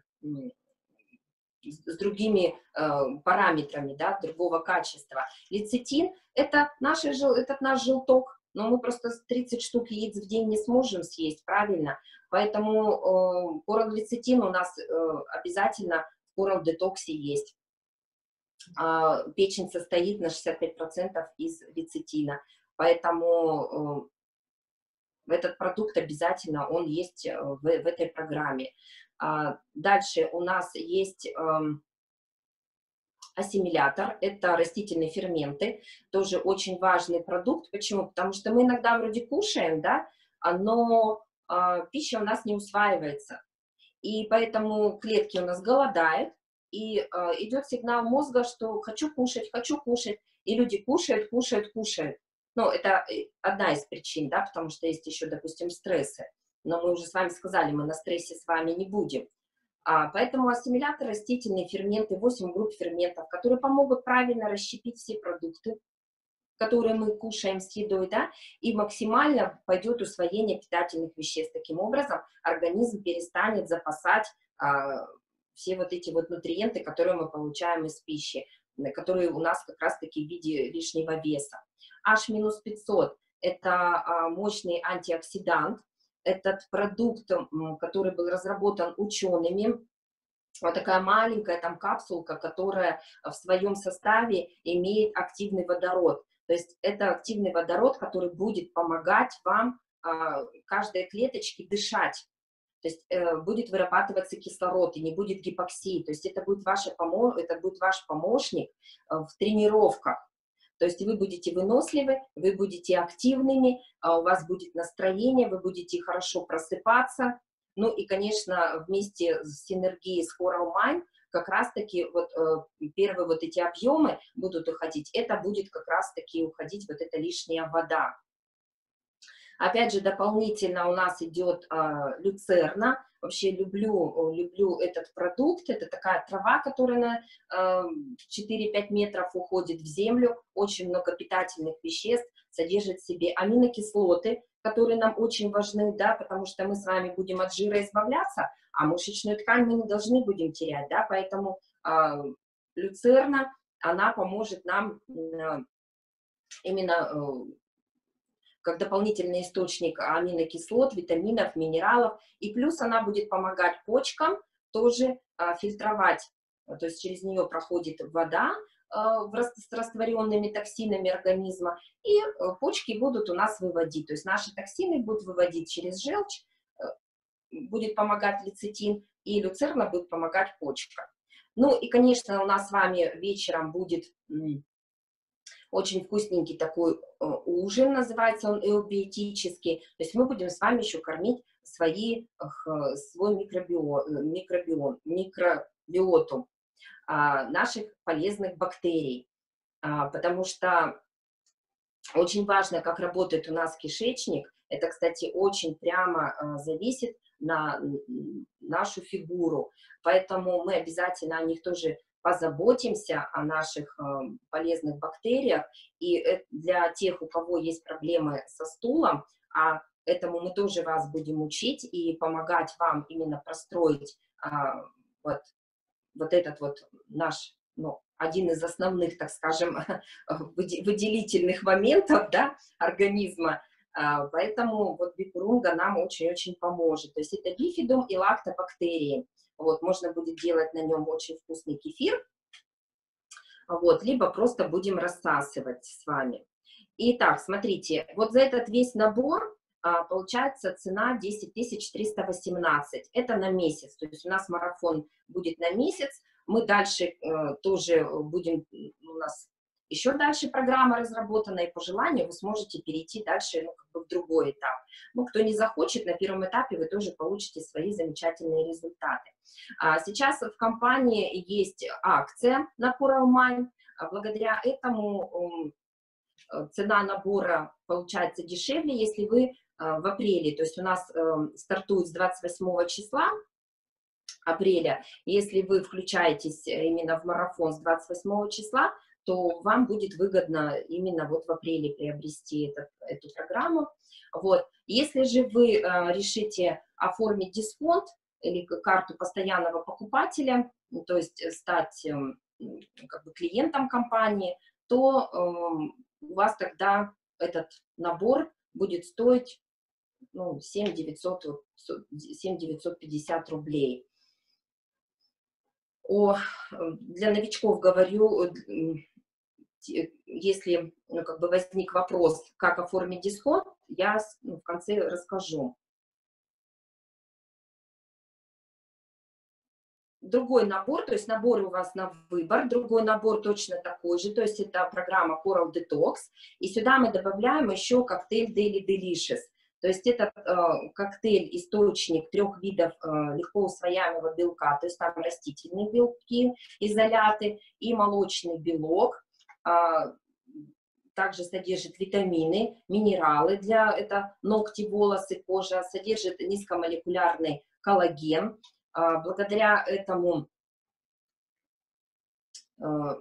с другими э, параметрами, да, другого качества. Лецитин — это наш, этот наш желток, но мы просто тридцать штук яиц в день не сможем съесть, правильно? Поэтому э, Coral лецитин у нас э, обязательно в Coral Detox есть. Э, печень состоит на шестьдесят пять процентов из лецитина, поэтому э, этот продукт обязательно, он есть в, в этой программе. Дальше у нас есть ассимилятор, это растительные ферменты, тоже очень важный продукт. Почему? Потому что мы иногда вроде кушаем, да, но пища у нас не усваивается. И поэтому клетки у нас голодают, и идет сигнал мозга, что хочу кушать, хочу кушать, и люди кушают, кушают, кушают. Ну, это одна из причин, да, потому что есть еще, допустим, стрессы. Но мы уже с вами сказали, мы на стрессе с вами не будем. А, поэтому ассимилятор, растительные ферменты, восемь групп ферментов, которые помогут правильно расщепить все продукты, которые мы кушаем с едой, да, и максимально пойдет усвоение питательных веществ. Таким образом, организм перестанет запасать а, все вот эти вот нутриенты, которые мы получаем из пищи, которые у нас как раз-таки в виде лишнего веса. эйч пятьсот – это а, мощный антиоксидант. Этот продукт, который был разработан учеными, вот такая маленькая там капсулка, которая в своем составе имеет активный водород. То есть это активный водород, который будет помогать вам, а, каждой клеточке дышать. То есть э, будет вырабатываться кислород и не будет гипоксии. То есть это будет, ваша помо... это будет ваш помощник э, в тренировках. То есть вы будете выносливы, вы будете активными, а у вас будет настроение, вы будете хорошо просыпаться. Ну и, конечно, вместе с синергией с Coral Mind как раз-таки вот э, первые вот эти объемы будут уходить. Это будет как раз-таки уходить вот эта лишняя вода. Опять же, дополнительно у нас идет э, люцерна. Вообще люблю, люблю этот продукт. Это такая трава, которая на э, четыре-пять метров уходит в землю. Очень много питательных веществ, содержит в себе аминокислоты, которые нам очень важны, да, потому что мы с вами будем от жира избавляться, а мышечную ткань мы не должны будем терять, да, поэтому э, люцерна, она поможет нам э, именно... Э, как дополнительный источник аминокислот, витаминов, минералов, и плюс она будет помогать почкам тоже а, фильтровать, то есть через нее проходит вода а, в, с растворенными токсинами организма, и а, почки будут у нас выводить, то есть наши токсины будут выводить через желчь, а, будет помогать лецитин, и люцерна будет помогать почкам. Ну и, конечно, у нас с вами вечером будет... очень вкусненький такой э, ужин, называется он эубиотический. То есть мы будем с вами еще кормить свои, э, свой микробиом, микробиом, микробиоту э, наших полезных бактерий. Э, потому что очень важно, как работает у нас кишечник. Это, кстати, очень прямо э, зависит на нашу фигуру. Поэтому мы обязательно о них тоже позаботимся, о наших э, полезных бактериях, и для тех, у кого есть проблемы со стулом, а этому мы тоже вас будем учить и помогать вам именно простроить э, вот, вот этот вот наш, ну, один из основных, так скажем, выделительных моментов, да, организма. Э, поэтому вот бифидум нам очень-очень поможет. То есть это бифидум и лактобактерии. Вот, можно будет делать на нем очень вкусный кефир, вот, либо просто будем рассасывать с вами. Итак, смотрите, вот за этот весь набор а, получается цена десять тысяч триста восемнадцать. Это на месяц, то есть у нас марафон будет на месяц. Мы дальше э, тоже будем, у нас еще дальше программа разработана, и по желанию вы сможете перейти дальше, ну, как бы в другой этап. Ну, кто не захочет, на первом этапе вы тоже получите свои замечательные результаты. А сейчас в компании есть акция на Coral Mind. Благодаря этому э, цена набора получается дешевле, если вы э, в апреле, то есть у нас э, стартует с двадцать восьмого числа апреля, если вы включаетесь именно в марафон с двадцать восьмого числа, то вам будет выгодно именно вот в апреле приобрести этот, эту программу. Вот. Если же вы э, решите оформить дисконт или карту постоянного покупателя, то есть стать э, как бы клиентом компании, то э, у вас тогда этот набор будет стоить, ну, семь тысяч девятьсот пятьдесят рублей. О, для новичков говорю, если, ну, как бы возник вопрос, как оформить дисконт, я, ну, в конце расскажу. Другой набор, то есть набор у вас на выбор, другой набор точно такой же, то есть это программа Coral Detox, и сюда мы добавляем еще коктейль Daily Delicious. То есть это э, коктейль, источник трех видов э, легко усвояемого белка, то есть там растительные белки, изоляты и молочный белок. Э, также содержит витамины, минералы для это ногти, волосы, кожа, содержит низкомолекулярный коллаген. Э, благодаря этому э,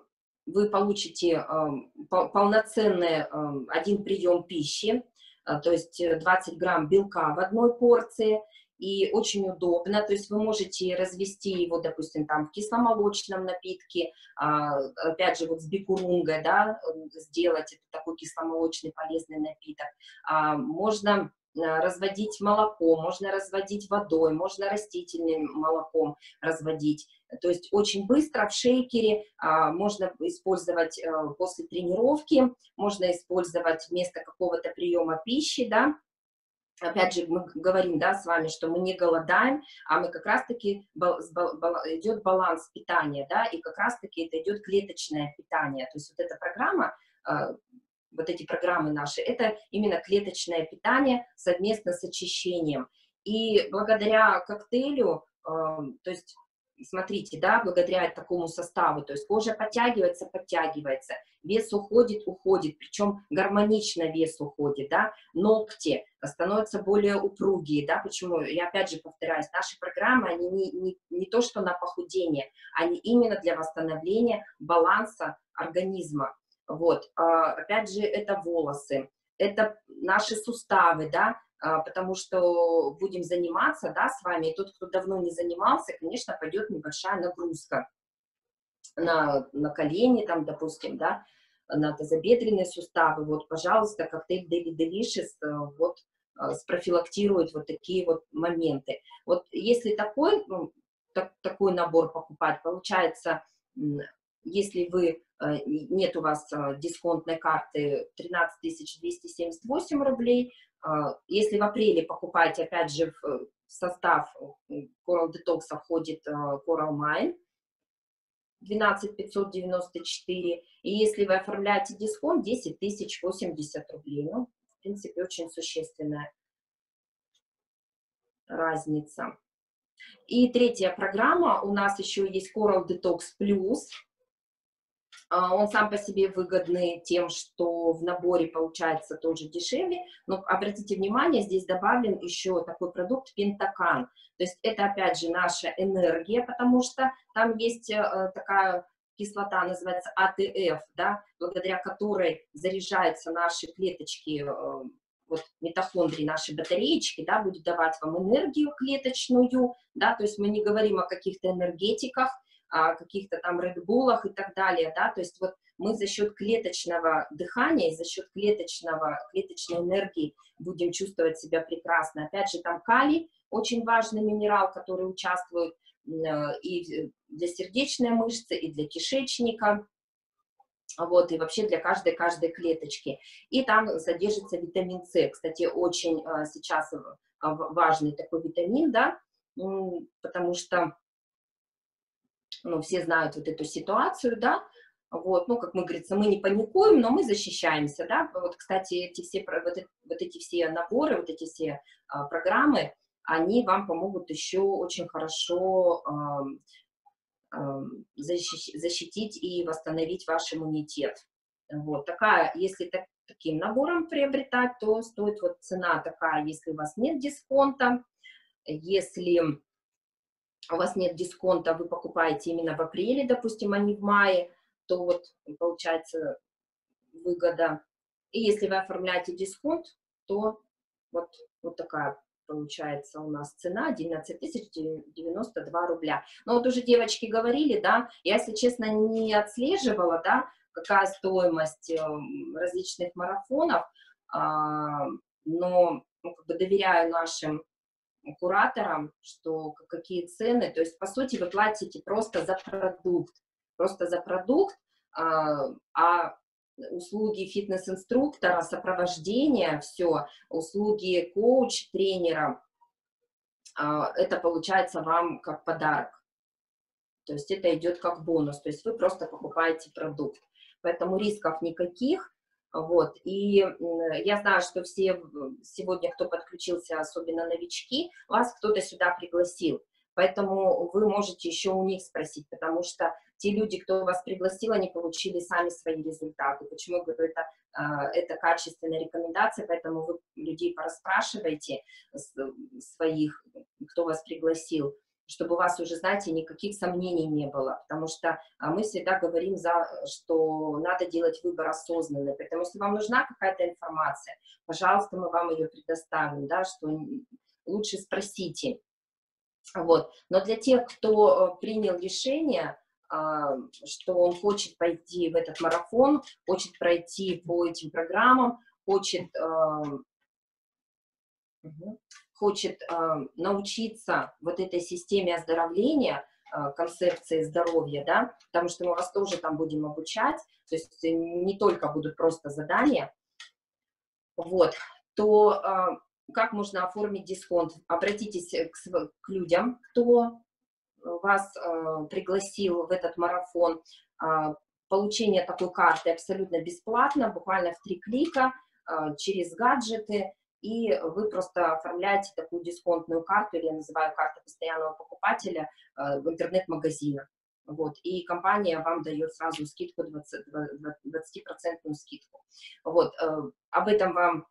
вы получите полноценный один прием пищи, то есть двадцать грамм белка в одной порции, и очень удобно, то есть вы можете развести его, допустим, там в кисломолочном напитке, опять же, вот с бикурунгой, да, сделать это такой кисломолочный полезный напиток. Можно разводить молоко, можно разводить водой, можно растительным молоком разводить. То есть очень быстро в шейкере а, можно использовать а, после тренировки, можно использовать вместо какого-то приема пищи, да. Опять же, мы говорим, да, с вами, что мы не голодаем, а мы как раз-таки идет баланс питания, да, и как раз-таки это идет клеточное питание. То есть вот эта программа, а, вот эти программы наши, это именно клеточное питание совместно с очищением. И благодаря коктейлю, э, то есть, смотрите, да, благодаря такому составу, то есть кожа подтягивается, подтягивается, вес уходит, уходит, причем гармонично вес уходит, да, ногти становятся более упругие, да, почему, я опять же повторяюсь, наши программы, они не, не, не то, что на похудение, они именно для восстановления баланса организма. Вот, опять же, это волосы, это наши суставы, да, потому что будем заниматься, да, с вами, и тот, кто давно не занимался, конечно, пойдет небольшая нагрузка на, на колени, там, допустим, да, на тазобедренные суставы, вот, пожалуйста, коктейль Daily Delicious, вот, спрофилактирует вот такие вот моменты. Вот, если такой, ну, так, такой набор покупать, получается, если вы, нет у вас дисконтной карты, тринадцать тысяч двести семьдесят восемь рублей. Если в апреле покупаете, опять же, в состав Coral Detox входит Coral Mine, двенадцать тысяч пятьсот девяносто четыре. И если вы оформляете дисконт, десять тысяч восемьдесят рублей. Ну, в принципе, очень существенная разница. И третья программа, у нас еще есть Coral Detox Plus. Он сам по себе выгодный тем, что в наборе получается тоже дешевле, но обратите внимание, здесь добавлен еще такой продукт Пентакан. То есть это опять же наша энергия, потому что там есть такая кислота, называется А Т Ф, да, благодаря которой заряжаются наши клеточки, вот митохондрии, наши батареечки, да, будет давать вам энергию клеточную, да, то есть мы не говорим о каких-то энергетиках, о каких-то там редбулах и так далее, да, то есть вот мы за счет клеточного дыхания и за счет клеточного, клеточной энергии будем чувствовать себя прекрасно. Опять же, там калий, очень важный минерал, который участвует и для сердечной мышцы, и для кишечника, вот, и вообще для каждой, каждой клеточки. И там содержится витамин С, кстати, очень сейчас важный такой витамин, да, потому что ну, все знают вот эту ситуацию, да, вот, ну, как мы говорится, мы не паникуем, но мы защищаемся, да, вот, кстати, эти все, вот, вот эти все наборы, вот эти все а, программы, они вам помогут еще очень хорошо а, а, защищ, защитить и восстановить ваш иммунитет, вот, такая, если так, таким набором приобретать, то стоит вот цена такая, если у вас нет дисконта, если у вас нет дисконта, вы покупаете именно в апреле, допустим, а не в мае, то вот получается выгода. И если вы оформляете дисконт, то вот, вот такая получается у нас цена одиннадцать тысяч девяносто два рубля. Но вот уже девочки говорили, да, я, если честно, не отслеживала, да, какая стоимость различных марафонов, а, но ну, как бы доверяю нашим кураторам, что какие цены, то есть, по сути, вы платите просто за продукт, просто за продукт, а, а услуги фитнес-инструктора, сопровождения, все, услуги коуч, тренера, а, это получается вам как подарок, то есть это идет как бонус, то есть вы просто покупаете продукт, поэтому рисков никаких. Вот, и я знаю, что все сегодня, кто подключился, особенно новички, вас кто-то сюда пригласил, поэтому вы можете еще у них спросить, потому что те люди, кто вас пригласил, они получили сами свои результаты. Почему я говорю, это, это качественная рекомендация, поэтому вы людей порасспрашивайте своих, кто вас пригласил. чтобы у вас уже, знаете, никаких сомнений не было, потому что а, мы всегда говорим, за, что надо делать выбор осознанный, поэтому если вам нужна какая-то информация, пожалуйста, мы вам ее предоставим, да, что лучше спросите, вот, но для тех, кто принял решение, а, что он хочет пойти в этот марафон, хочет пройти по этим программам, хочет... А, угу. хочет э, научиться вот этой системе оздоровления, э, концепции здоровья, да, потому что мы вас тоже там будем обучать, то есть не только будут просто задания, вот, то э, как можно оформить дисконт? Обратитесь к, к людям, кто вас э, пригласил в этот марафон. Э, получение такой карты абсолютно бесплатно, буквально в три клика, э, через гаджеты, и вы просто оформляете такую дисконтную карту, или я называю карту постоянного покупателя, э, в интернет-магазинах. Вот, и компания вам дает сразу скидку, двадцатипроцентную скидку. Вот, э, об этом вам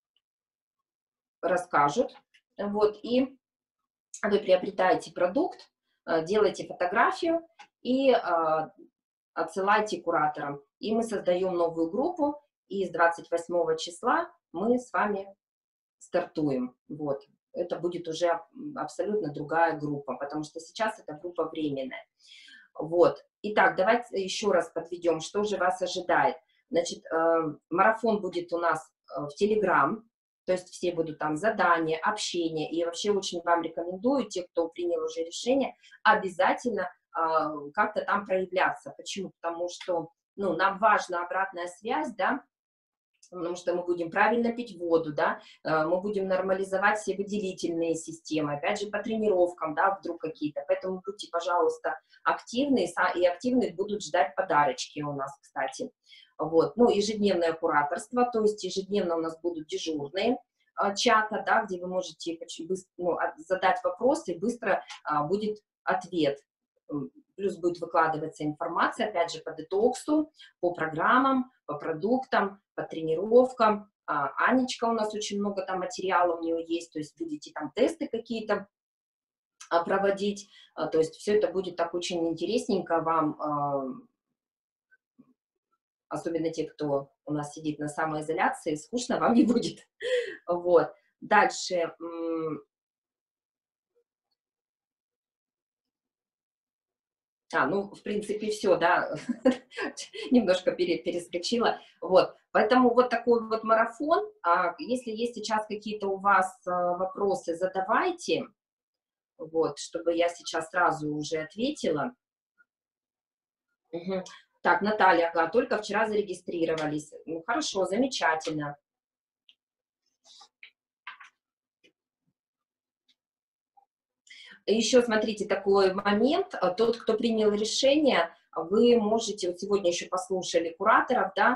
расскажут. Вот, и вы приобретаете продукт, э, делаете фотографию и э, отсылайте кураторам. И мы создаем новую группу, и с двадцать восьмого числа мы с вами стартуем, вот, это будет уже абсолютно другая группа, потому что сейчас эта группа временная, вот. Итак, давайте еще раз подведем, что же вас ожидает. Значит, э, марафон будет у нас в Телеграм, то есть все будут там задания, общение, и вообще очень вам рекомендую, те, кто принял уже решение, обязательно э, как-то там проявляться. Почему? Потому что, ну, нам важна обратная связь, да, потому что мы будем правильно пить воду, да, мы будем нормализовать все выделительные системы, опять же, по тренировкам, да, вдруг какие-то, поэтому будьте, пожалуйста, активны, и активных будут ждать подарочки у нас, кстати, вот, ну, ежедневное кураторство, то есть ежедневно у нас будут дежурные чата, да, где вы можете ну, задать вопросы, и быстро а, будет ответ. Плюс будет выкладываться информация, опять же, по детоксу, по программам, по продуктам, по тренировкам. А, Анечка, у нас очень много там материала у нее есть, то есть будете там тесты какие-то а, проводить, а, то есть все это будет так очень интересненько вам, а, особенно те, кто у нас сидит на самоизоляции, скучно вам не будет. Вот. Дальше... А, ну, в принципе, все, да, немножко перескочила, вот, поэтому вот такой вот марафон, а если есть сейчас какие-то у вас вопросы, задавайте, вот, чтобы я сейчас сразу уже ответила. Угу. Так, Наталья, ага, только вчера зарегистрировались, ну, хорошо, замечательно. Еще, смотрите, такой момент, тот, кто принял решение, вы можете, вот сегодня еще послушали кураторов, да,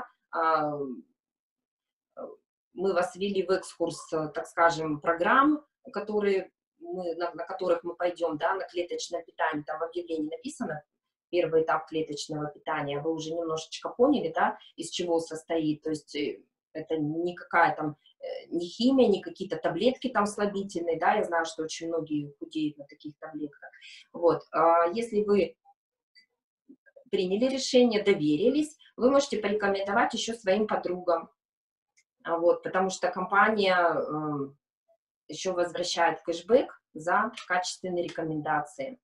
мы вас ввели в экскурс, так скажем, программ, которые мы, на, на которых мы пойдем, да, на клеточное питание, там в объявлении написано, первый этап клеточного питания, вы уже немножечко поняли, да, из чего состоит, то есть это никакая там, не химия, не какие-то таблетки там слабительные, да, я знаю, что очень многие худеют на таких таблетках, вот, если вы приняли решение, доверились, вы можете порекомендовать еще своим подругам, вот, потому что компания еще возвращает кэшбэк за качественные рекомендации.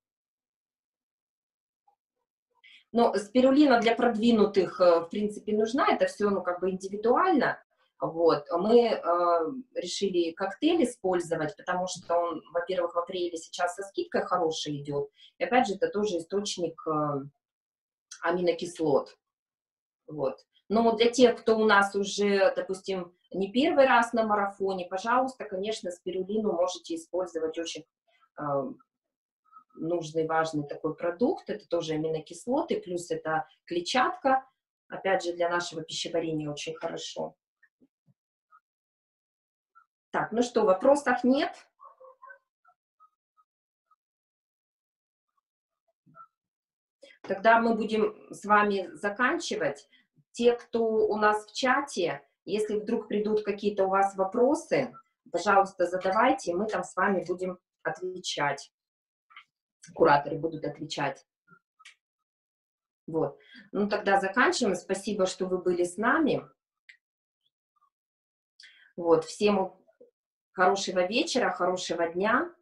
Но спирулина для продвинутых, в принципе, нужна, это все, ну, как бы индивидуально. Вот. Мы э, решили коктейль использовать, потому что он, во-первых, в апреле сейчас со скидкой хороший идет, и опять же, это тоже источник э, аминокислот. Вот. Но для тех, кто у нас уже, допустим, не первый раз на марафоне, пожалуйста, конечно, спирулину можете использовать, очень э, нужный, важный такой продукт, это тоже аминокислоты, плюс это клетчатка, опять же, для нашего пищеварения очень хорошо. Так, ну что, вопросов нет? Тогда мы будем с вами заканчивать. Те, кто у нас в чате, если вдруг придут какие-то у вас вопросы, пожалуйста, задавайте, мы там с вами будем отвечать. кураторы будут отвечать. Вот. Ну, тогда заканчиваем. Спасибо, что вы были с нами. Вот. Всем хорошего вечера, хорошего дня.